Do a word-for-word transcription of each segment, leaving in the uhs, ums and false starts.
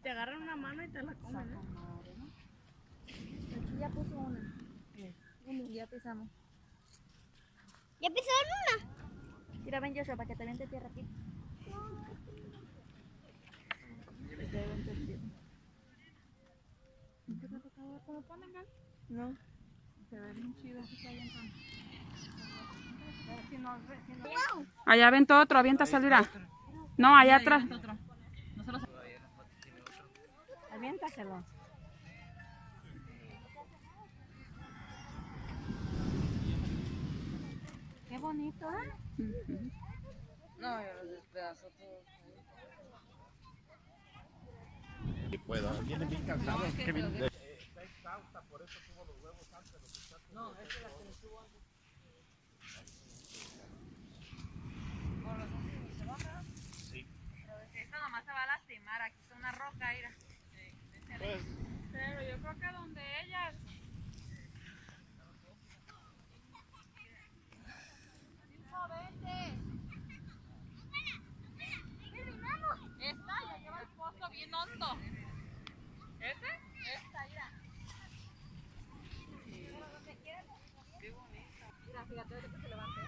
te agarran una mano y te la comen, ¿eh? Aquí ya puso una. ¿Qué? Ya pisamos. ¿Ya pisaron una? Mira, ven Joshua, para que te aviente tierra aquí. ¿Cómo ponen, gal? No. Se ve bien chido. Si no, si no... Allá aventó otro, avienta salida. No, allá atrás. Aviéntaselo. Qué bonito, ¿eh? Uh-huh. No, yo los despedazo todos. Y pueda, viene bien cansado. No, es que que viene lo de... Está exhausta, por eso tuvo los huevos antes. Los muchachos. No, es que la que le subo antes. Sí. Esta nomás se va a lastimar, aquí está una roca, mira. Pues, Pero yo creo que donde ellas... Esta ya lleva el pozo bien hondo. ¿Ese? Esta, mira. Qué bonita. Mira, fíjate, ahorita que se levante.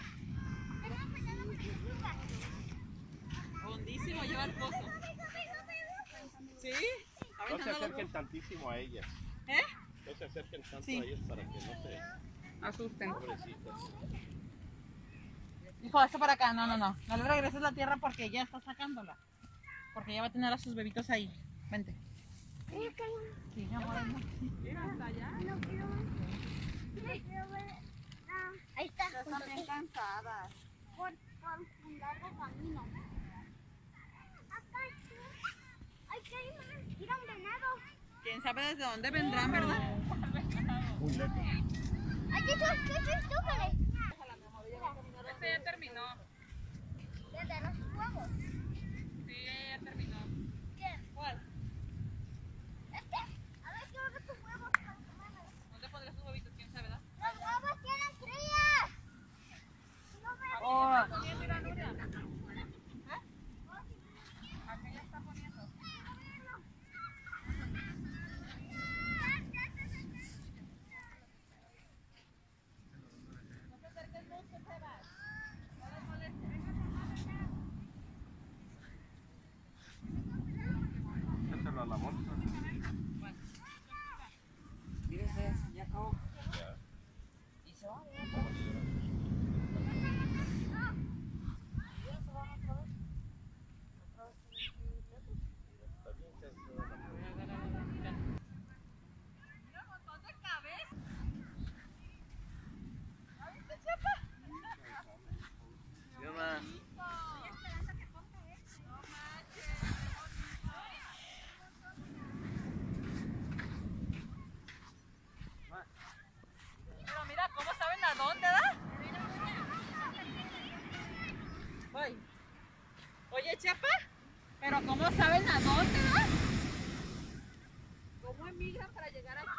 Hondísimo lleva el pozo. ¿Sí? no se acerquen tantísimo a ellas. ¿Eh? No se acerquen tanto Sí. a ellas para que no se... Asusten. Pobrecitas. Hijo, esto para acá. No, no, no. No le regreses la tierra porque ya está sacándola. Porque ya va a tener a sus bebitos ahí. Vente. Sí, mi amor. Mira, hasta allá. No quiero ver. No quiero ver. Ah, ahí está. Ya están bien cansadas. Por, por un largo camino. Acá está. Ay, que hay más. Mira un venado. ¿Quién sabe desde dónde vendrán, verdad? Muy lejos. Ay, ¿qué es ¿Qué es esto, Jale? Este ya terminó. Desde los huevos. Sí, ya terminó. ¿Quién? ¿Cuál? ¿Este? A ver, quiero ver tus huevos. ¿Dónde pondrá sus huevitos? ¿Quién sabe, verdad? Los huevos tienen crías. No me Oh. Poniendo la Nuria. Aquella está poniendo. Échalo a la bolsa. Mírese, ya acabó. Ya. ¿Y se va? Está bien cansada. Mira un montón de cabezas. ¿Ya viste, Chapa? Sí, mamá. Pero mira cómo saben a dónde, ¿da? Voy. Oye, Chapa, pero cómo saben a dónde, ¿da? ¿Cómo emigran para llegar aquí?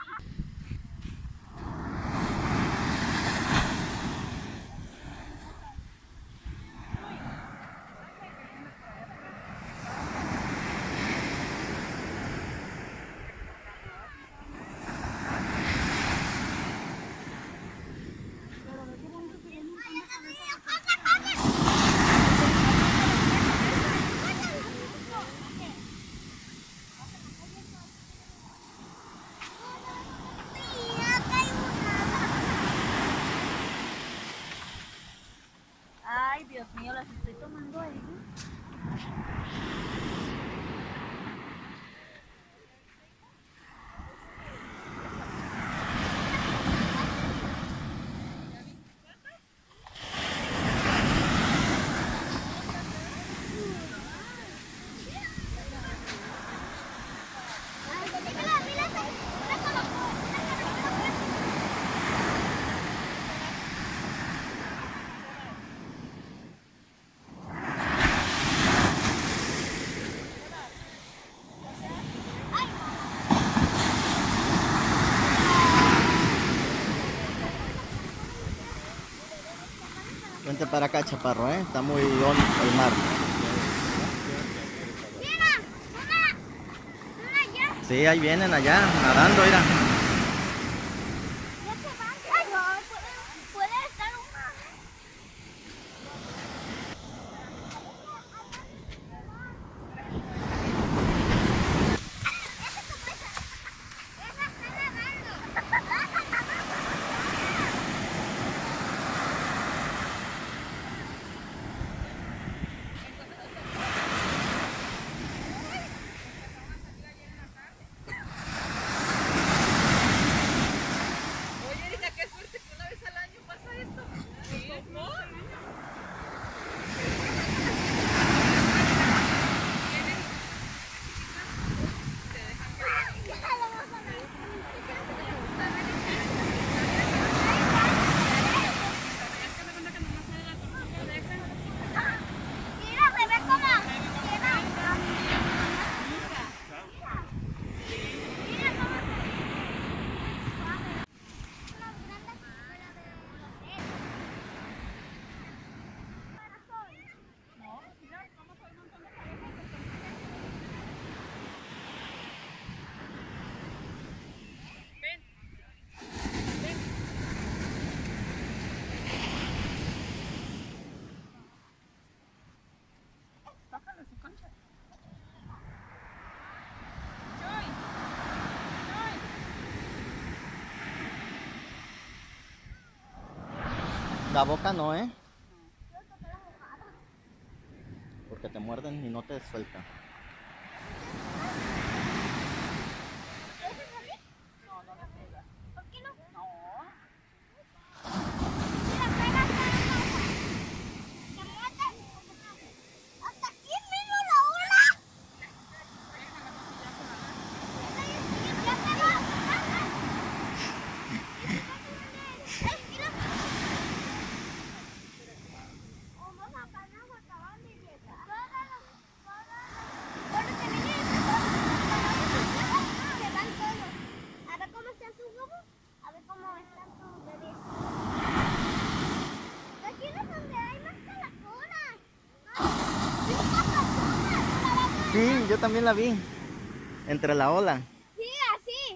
Ay, Dios mío, las estoy tomando ahí. Vente para acá, chaparro, ¿eh? Está muy hondo el mar. Mira, mamá, mamá, Sí, ahí vienen allá, nadando, mira. Ya se van. Ay, no, puede, puede estar una. Oye, Erika, qué suerte que una vez al año pasa esto. Sí, ¿no? Mira, se ve como. Mira. Mira cómo se ve. Unas grandes fuera de los dedos. Bájale su concha. La boca no, ¿eh? Porque te muerden y no te sueltan. ¿Por qué no? Mira, pega hasta la casa. ¿Te muerden? ¿Hasta aquí mismo la ola? Ya pegó. Ay, mira. Vamos a parar, acaban de llegar. Bueno, se viene el se van todos. A ver cómo están sus huevos. A ver cómo están sus bebés. Aquí no es donde hay más caracolas. ¡Sí, una persona! Sí, yo también la vi. Entre la ola. Sí, así.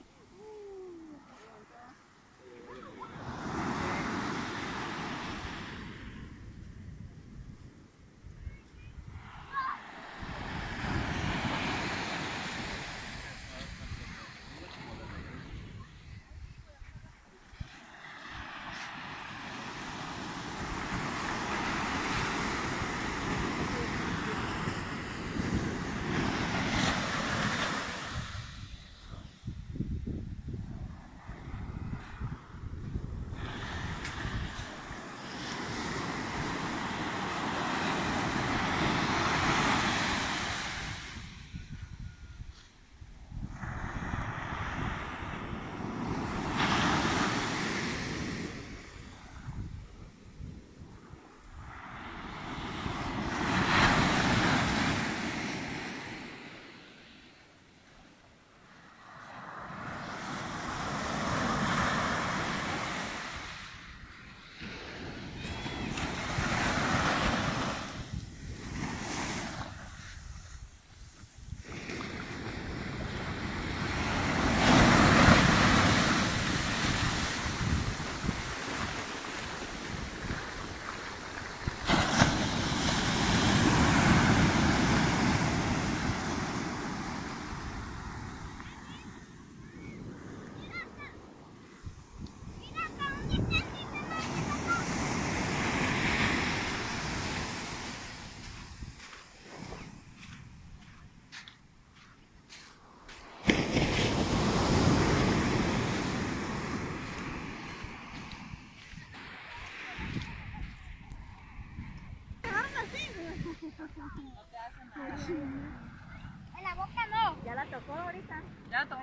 En la boca no. Ya la tocó ahorita. ¿Ya la tomó?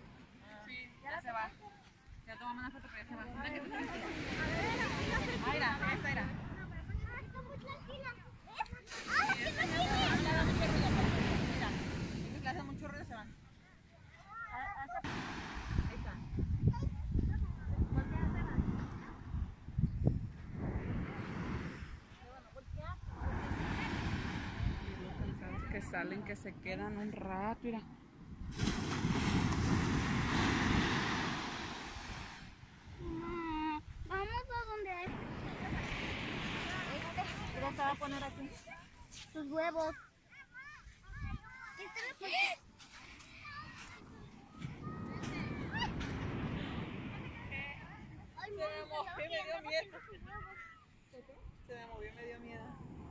Sí, ya se va. Ya tomamos una foto, pero ya se va. Mira que tú tranquila. Ah, mira, esta era. Está muy tranquila. ¡Ah, qué tranquila! Le da mucho ruido, pero mira. Ellos le hacen mucho ruido y se van. Ahí está. Que salen, que se quedan un rato, mira. a poner aquí? Tus huevos. Este me pone- Ay, Se me mami, movió, cuidado me que dio ya miedo. tus huevos. Se me movió, me dio miedo.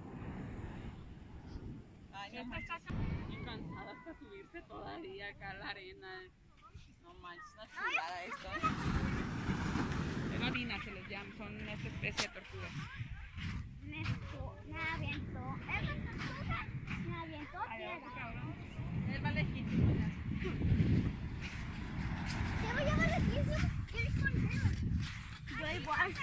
Ay, no manches. Y cansada hasta subirse todavía acá a la arena. No manches, una chulada esto. Pelotinas se les llama, son esta especie de tortugas. Me, estu- me aventó. ¿Esa tortuga? Me aventó piedra. Él va legítimo ya. Se va a llevar lejísimo. ¿Quieres conocerlo? Yo igual.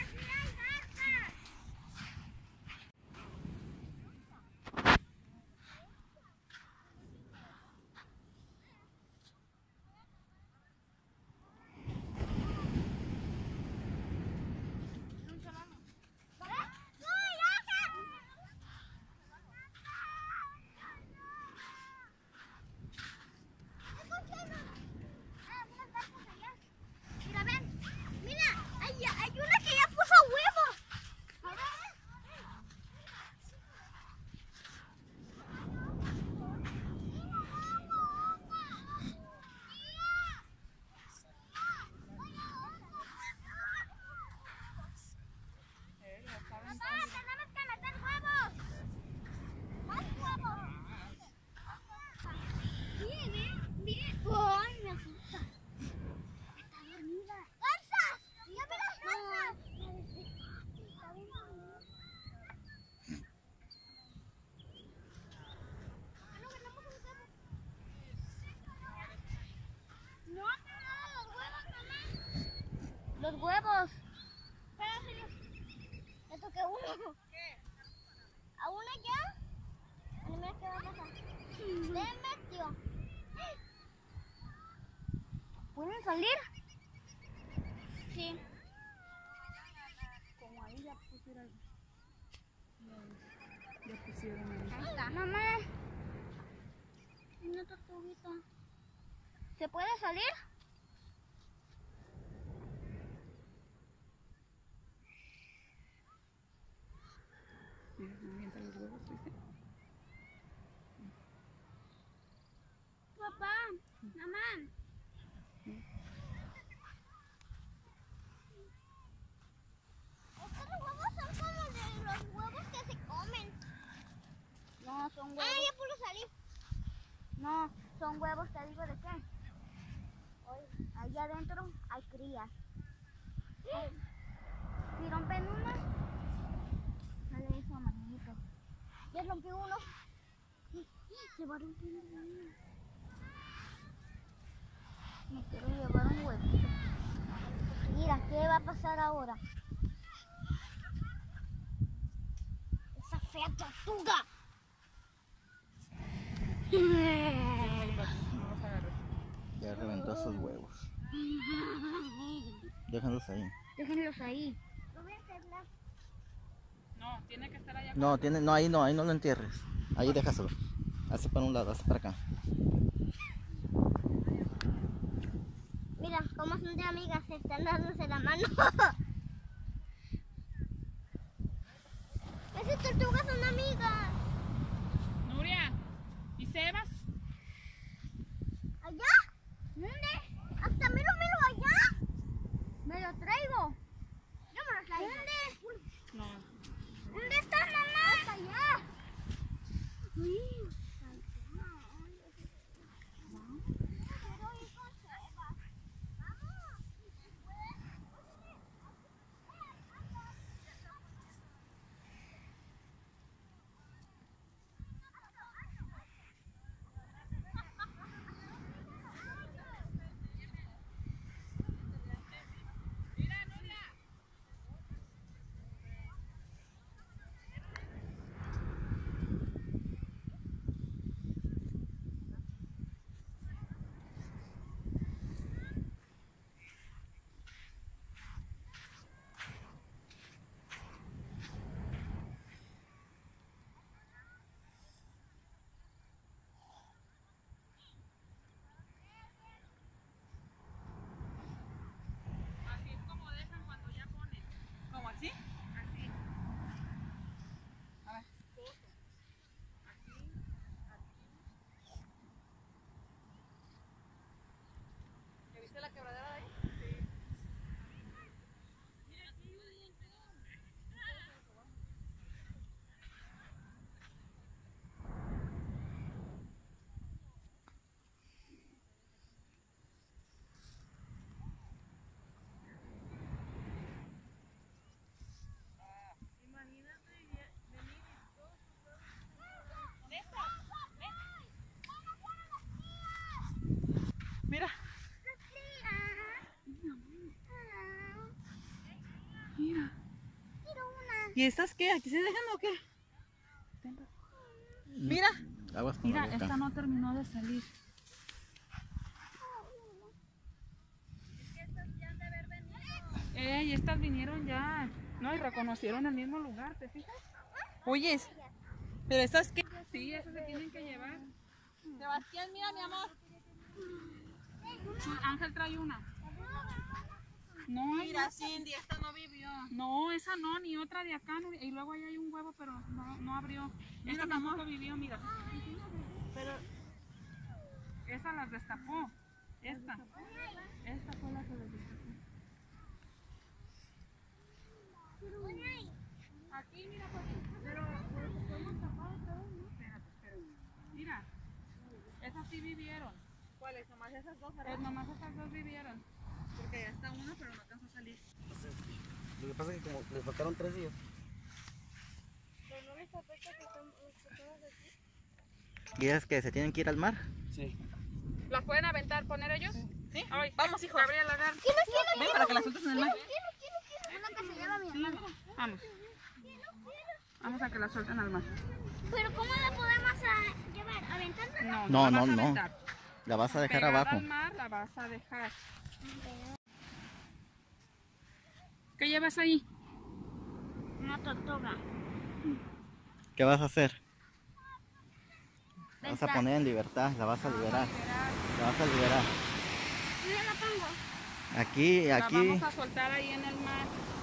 Mira, ven. Mira, hay, hay una que ya puso huevos. A ver. Papá, tenemos que meter huevos. Más huevos. Bien, bien, bien. Ay, me asusta. Está dormida. ¡Garzas! ¡Ya ve las garzas! Está bien dormida. Ah, no, ganamos un huevo. No, no, los huevos, mamá. Los huevos. Espera, señor. Le toqué uno. ¿Qué? ¿A una ya? Mira qué va a pasar. Le metió. ¿Pueden salir? Sí. Como ahí ya pusieron. Ya pusieron ahí. Ahí está. Mamá. Una tortuguita. ¿Se puede salir? Mira, me avienta los huevos, ¿viste? Papá, mamá. Estos huevos son como de los huevos que se comen. No, son huevos. Ah, ya puedo salir. No, son huevos, te digo de qué. Oye, allá adentro hay crías. Si rompen una, sale eso amarillito. Ya rompió uno. Se va rompiendo uno. Me quiero llevar un huevito. Mira, ¿qué va a pasar ahora? Esa fea tortuga. Ya reventó sus huevos. Déjalos ahí. Déjenlos ahí. No, tiene que estar allá. No, tiene, no, ahí no, ahí no lo entierres. Ahí déjaselo. Hace para un lado, hace para acá. Mira, como son de amigas, se están dándose la mano. Esas tortugas son amigas. Nuria, ¿y Sebas? ¿Allá? ¿Dónde? Hasta miro, miro allá. Me lo traigo. Yo me lo traigo. ¿Dónde? No. ¿Dónde está, mamá? Hasta allá. Uy. Quiero ir con Sebas. Vamos. Mira. Quiero una. ¿Y estas qué? ¿Aquí se dejan o qué? Mira. Aguas con Mira, la boca. esta no terminó de salir. Ey, estas vinieron ya. No, y reconocieron el mismo lugar, ¿te fijas? Oyes, pero estas qué? Sí, esas se tienen que llevar. Sebastián, mira mi amor. Sí, Ángel trae una. No, Mira, Cindy, esta no vivió. no, esa no, ni otra de acá. No, y luego ahí hay un huevo, pero no, no abrió. Esta tampoco vivió, mira. Pero esa las destapó. Esta. Esta fue la que las destapó. Aquí, mira, pues, pero podemos tapar todo, ¿no? Espérate, espérate. Mira, esas sí vivieron. ¿Cuáles? Nomás esas dos, Pues ¿verdad? nomás estas dos vivieron. Porque ya está una, pero no alcanza a salir. Lo que pasa es que como les faltaron tres días. Pero no les afecta que están todas aquí. ¿Y es que se tienen que ir al mar? Sí. ¿Las pueden aventar, poner ellos? ¿Sí? Ay, Vamos, hijo. Gabriela, agarra. Ven para que las sueltes en el mar. Una que se llama mi hermano. Vamos. Vamos a que la suelten al mar. Pero ¿cómo la podemos a llevar? ¿Aventando? No, No, la no, vas a no. aventar. La vas a dejar Pegada abajo. al mar la vas a dejar. ¿Qué llevas ahí? Una tortuga. ¿Qué vas a hacer? La vas a poner en libertad, la vas a liberar. La vas a liberar. ¿Dónde la pongo? Aquí, La aquí. vamos a soltar ahí en el mar.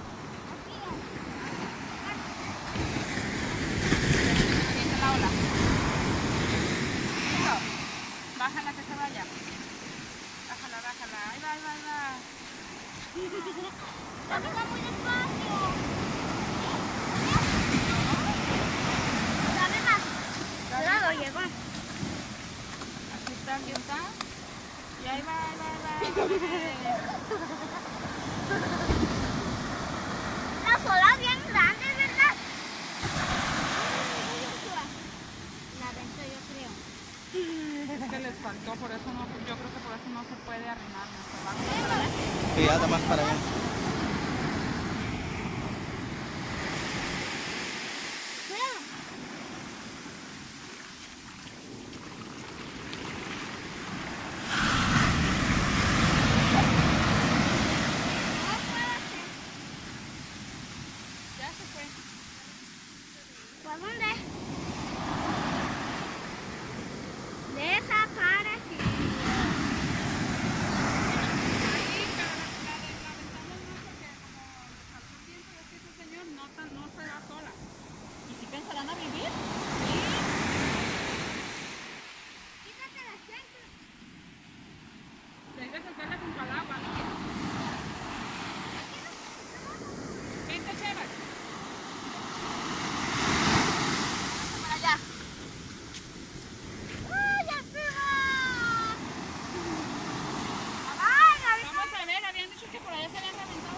Viene la ola. Listo. Bájala que se vaya. Bájala, bájala. Ahí va, ahí va, ahí va. Camina muy despacio. Dame más. Cuidado, llegó. Aquí está, aquí está. Y ahí va, ahí va, ahí va. Las olas bien grandes, ¿verdad? La avento yo creo. Es que les faltó, por eso no, yo creo que por eso no se puede arrimar. mejor vamos a ver. Sí, ya más para allá. Cuidado. Ya se fue. ¿Por dónde? Desapareció. Ahí, pero la, la, de- la aventamos más porque como le faltó tiempo y así ese señor no, tan- no se va sola. ¿Y si pensarán a vivir? Quítate las chanclas. Hay que sacarla junto al agua, ¿no? Vente, Chevas. Para allá. ¡Ay, arriba! ¡Ay, Gaby! Vamos a ver, habían dicho que por allá se habían reventado.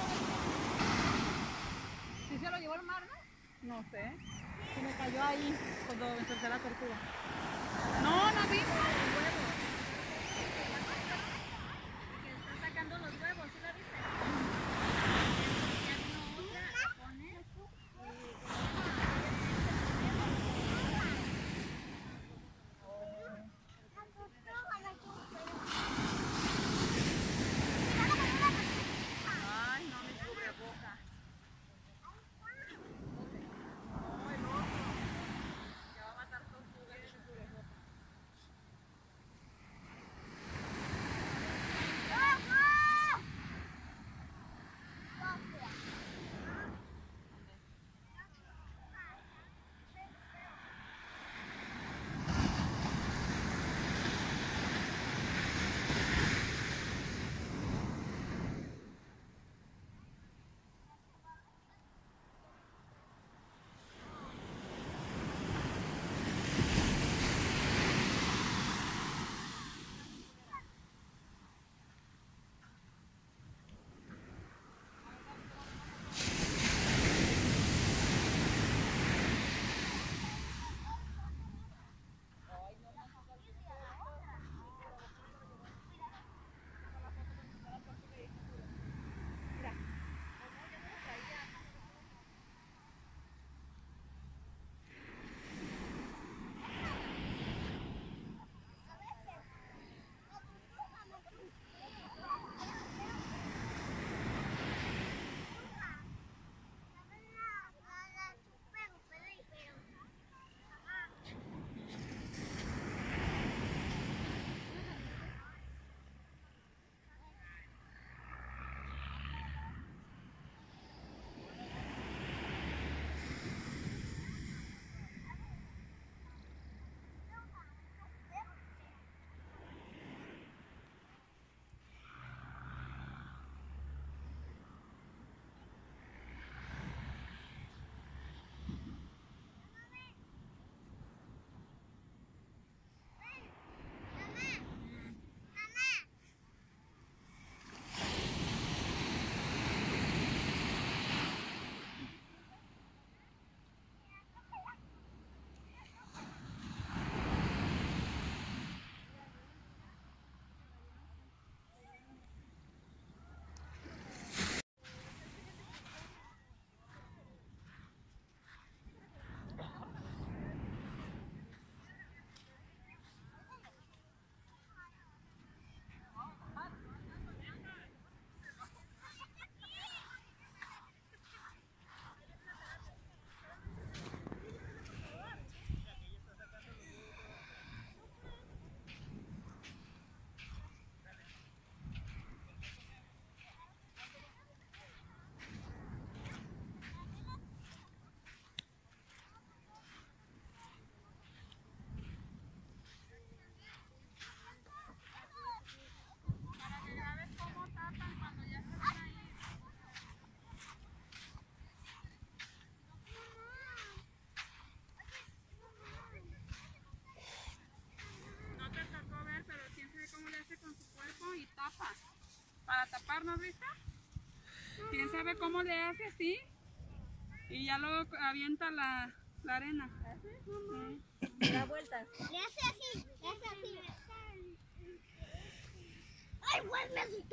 ¿Sí se lo llevó el mar, no? No sé. Se me cayó ahí cuando me solté la tortuga. No, no vimos. Que está sacando los huevos, ¿sí la viste? Ya vino otra a poner. Ay, no, mi cubreboca. No, el otro. Ya va a matar tortugas y mi cubreboca. sabe cómo le hace así y ya luego avienta la, la arena. Sí. Da vueltas. Le hace así, le hace así. ¡Ay, güey, me asustó!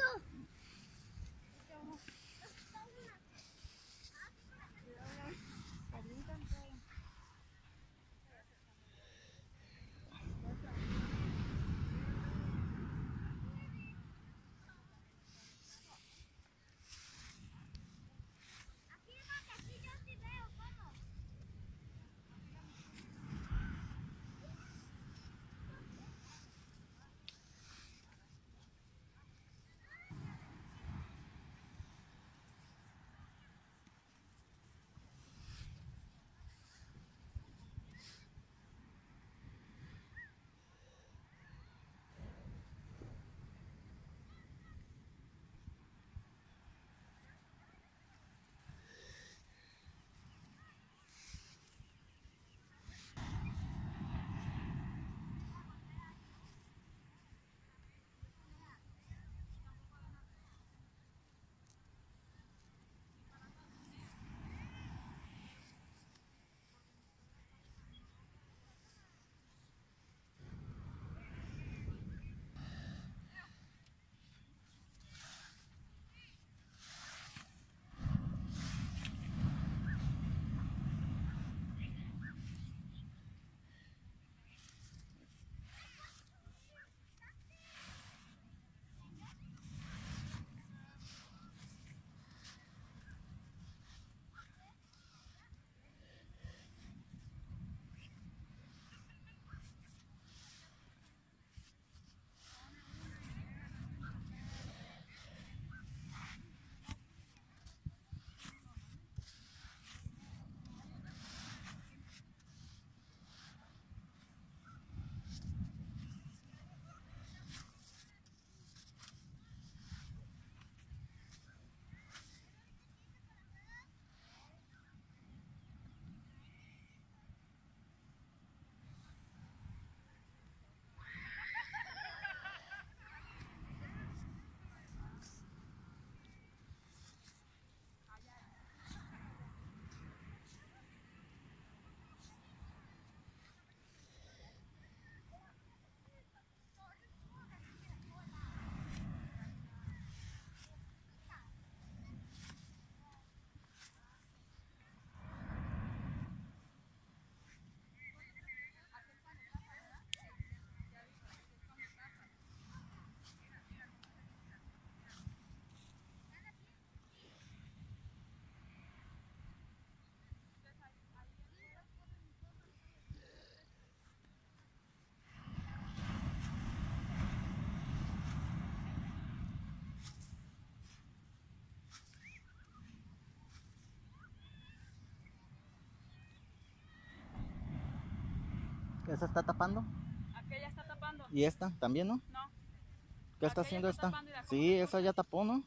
¿Esa está tapando? Aquella está tapando. ¿Y esta también, no? No. ¿Qué está Aquella haciendo está esta? tapando, mira, ¿cómo Sí, se esa escucha? ya tapó, ¿no?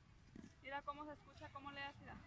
Mira cómo se escucha, cómo le hace. Mira.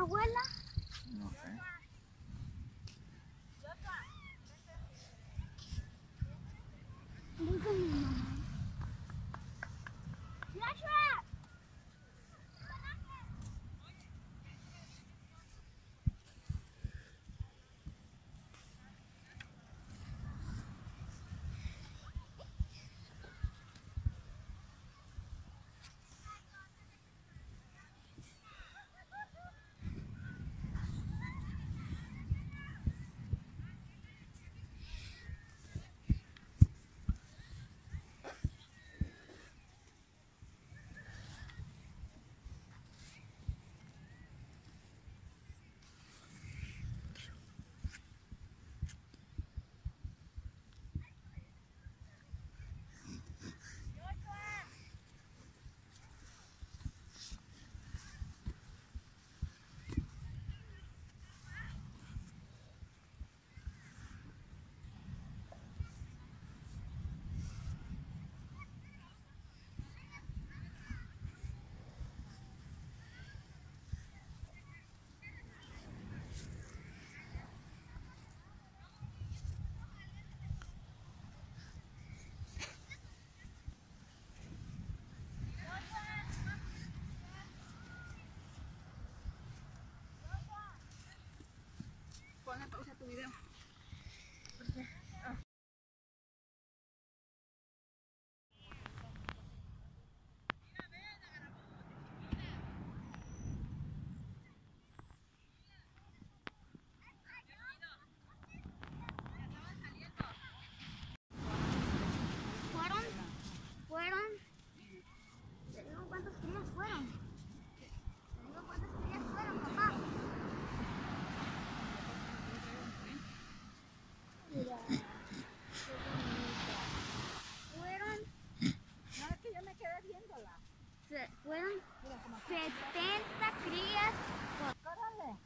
abuela? No sé. Voy con mi mamá. ¡Joshua! Ponle pausa a tu video. Fueron, fueron. Te digo cuántos crías fueron. Te digo cuántos crías fueron, papá. Mira, qué bonita. Fueron. No, es que yo me quedé viéndola. Se, fueron setenta crías. Córrele.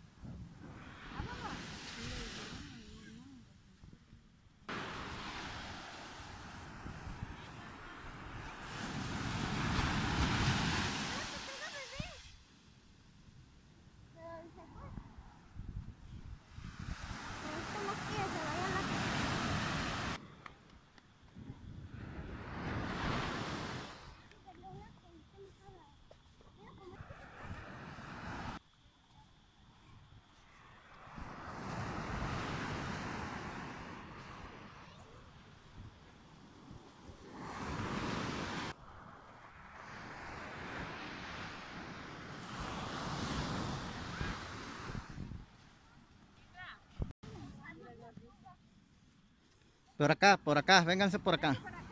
Pero se fue. Pero esto no quiere, se vaya a la Por acá, por acá, vénganse por acá.